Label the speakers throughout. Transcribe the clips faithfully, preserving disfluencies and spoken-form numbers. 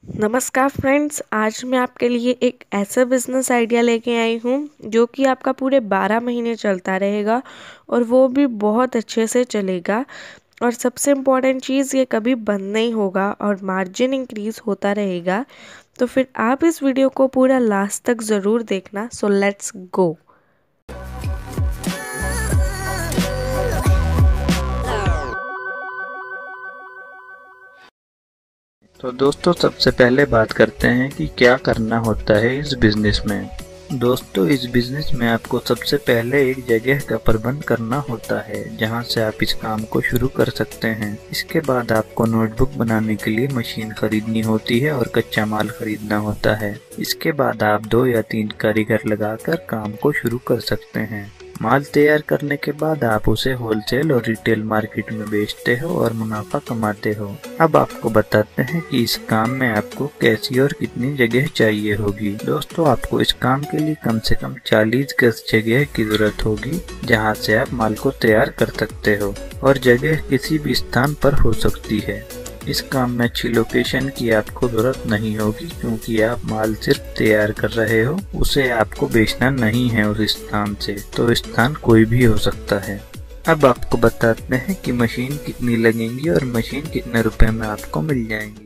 Speaker 1: नमस्कार फ्रेंड्स, आज मैं आपके लिए एक ऐसा बिज़नेस आइडिया लेके आई हूँ जो कि आपका पूरे बारह महीने चलता रहेगा और वो भी बहुत अच्छे से चलेगा। और सबसे इम्पॉर्टेंट चीज़, ये कभी बंद नहीं होगा और मार्जिन इंक्रीज़ होता रहेगा। तो फिर आप इस वीडियो को पूरा लास्ट तक ज़रूर देखना। So let's go.
Speaker 2: तो दोस्तों, सबसे पहले बात करते हैं कि क्या करना होता है इस बिजनेस में। दोस्तों, इस बिजनेस में आपको सबसे पहले एक जगह का प्रबंध करना होता है जहां से आप इस काम को शुरू कर सकते हैं। इसके बाद आपको नोटबुक बनाने के लिए मशीन खरीदनी होती है और कच्चा माल खरीदना होता है। इसके बाद आप दो या तीन कारीगर लगाकर काम को शुरू कर सकते हैं। माल तैयार करने के बाद आप उसे होलसेल और रिटेल मार्केट में बेचते हो और मुनाफा कमाते हो। अब आपको बताते हैं कि इस काम में आपको कैसी और कितनी जगह चाहिए होगी। दोस्तों, आपको इस काम के लिए कम से कम चालीस गज जगह की जरूरत होगी जहां से आप माल को तैयार कर सकते हो, और जगह किसी भी स्थान पर हो सकती है। इस काम में अच्छी लोकेशन की आपको जरूरत नहीं होगी, क्योंकि आप माल सिर्फ तैयार कर रहे हो, उसे आपको बेचना नहीं है उस स्थान से। तो स्थान कोई भी हो सकता है। अब आपको बताते हैं कि मशीन कितनी लगेंगी और मशीन कितने रुपए में आपको मिल जाएंगी।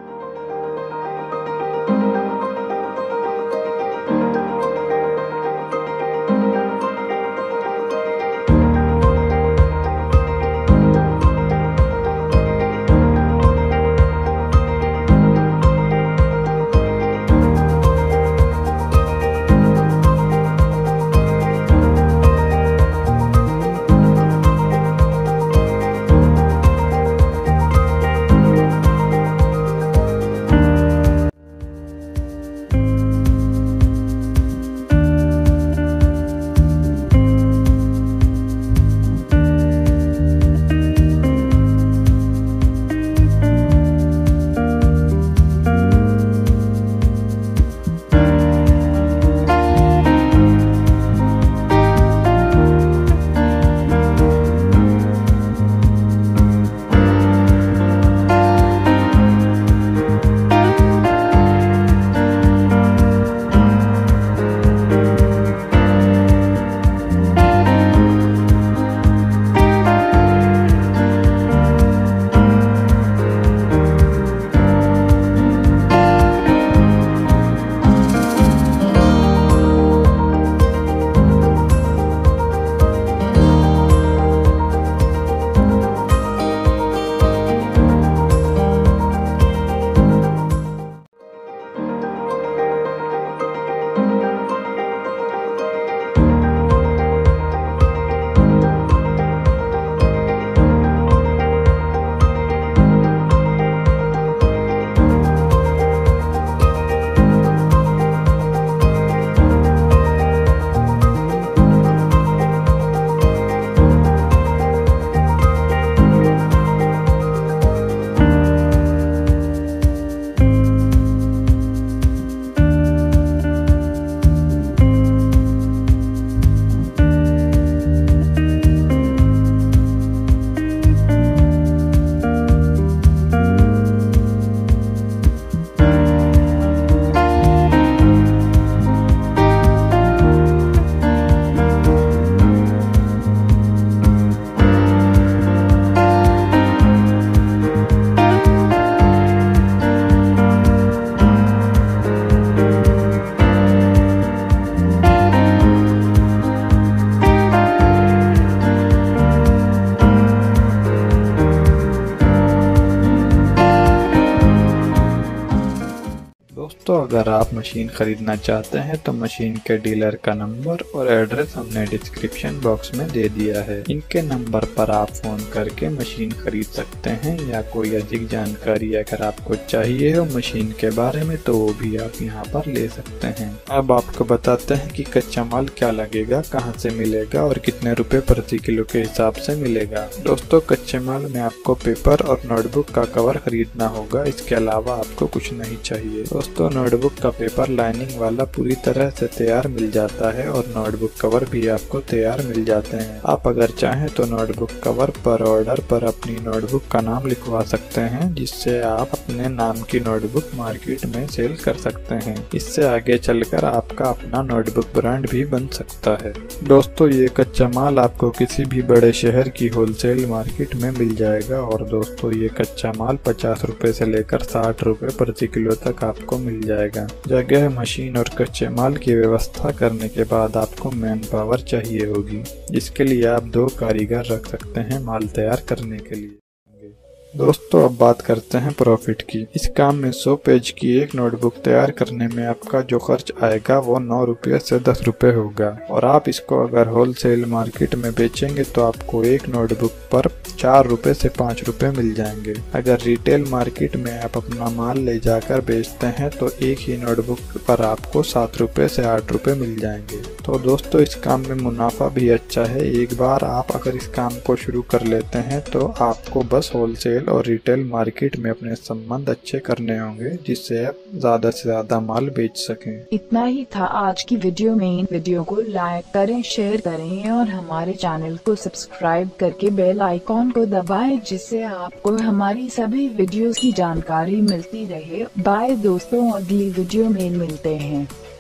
Speaker 2: दोस्तों, अगर आप मशीन खरीदना चाहते हैं तो मशीन के डीलर का नंबर और एड्रेस हमने डिस्क्रिप्शन बॉक्स में दे दिया है। इनके नंबर पर आप फोन करके मशीन खरीद सकते हैं, या कोई अधिक जानकारी अगर आपको चाहिए हो मशीन के बारे में तो वो भी आप यहाँ पर ले सकते हैं। अब आपको बताते हैं कि कच्चा माल क्या लगेगा, कहाँ से मिलेगा और कितने रुपए प्रति किलो के हिसाब से मिलेगा। दोस्तों, कच्चे माल में आपको पेपर और नोटबुक का कवर खरीदना होगा, इसके अलावा आपको कुछ नहीं चाहिए। दोस्तों,
Speaker 3: नोटबुक का पेपर लाइनिंग वाला पूरी तरह से तैयार मिल जाता है और नोटबुक कवर भी आपको तैयार मिल जाते हैं। आप अगर चाहें तो नोटबुक कवर पर ऑर्डर पर अपनी नोटबुक का नाम लिखवा सकते हैं, जिससे आप अपने नाम की नोटबुक मार्केट में सेल कर सकते हैं। इससे आगे चलकर आपका अपना नोटबुक ब्रांड भी बन सकता है। दोस्तों, ये कच्चा माल आपको किसी भी बड़े शहर की होलसेल मार्केट में मिल जाएगा और दोस्तों ये कच्चा माल पचास रुपए से लेकर साठ रुपए प्रति किलो तक आपको मिल जाएगा। जगह, मशीन और कच्चे माल की व्यवस्था करने के बाद आपको मैन पावर चाहिए होगी, जिसके लिए आप दो कारीगर रख सकते हैं माल तैयार करने के लिए। दोस्तों, अब बात करते हैं प्रॉफिट की। इस काम में सौ पेज की एक नोटबुक तैयार करने में आपका जो खर्च आएगा वो नौ रुपये से दस रुपये होगा और आप इसको अगर होलसेल मार्केट में बेचेंगे तो आपको एक नोटबुक पर चार रुपये से पाँच रुपये मिल जाएंगे। अगर रिटेल मार्केट में आप अपना माल ले जाकर बेचते हैं तो एक ही नोटबुक पर आपको सात रुपये से आठ रुपये मिल जाएंगे। तो दोस्तों, इस काम में मुनाफा भी अच्छा है। एक बार आप अगर इस काम को शुरू कर लेते हैं तो आपको बस होलसेल और रिटेल मार्केट में अपने संबंध अच्छे करने होंगे, जिससे आप ज्यादा से ज्यादा माल बेच सकें।
Speaker 4: इतना ही था आज की वीडियो में। वीडियो को लाइक करें, शेयर करें और हमारे चैनल को सब्सक्राइब करके बेल आइकॉन को दबाएं, जिससे आपको हमारी सभी वीडियोस की जानकारी मिलती रहे। बाय दोस्तों, अगली वीडियो में मिलते हैं।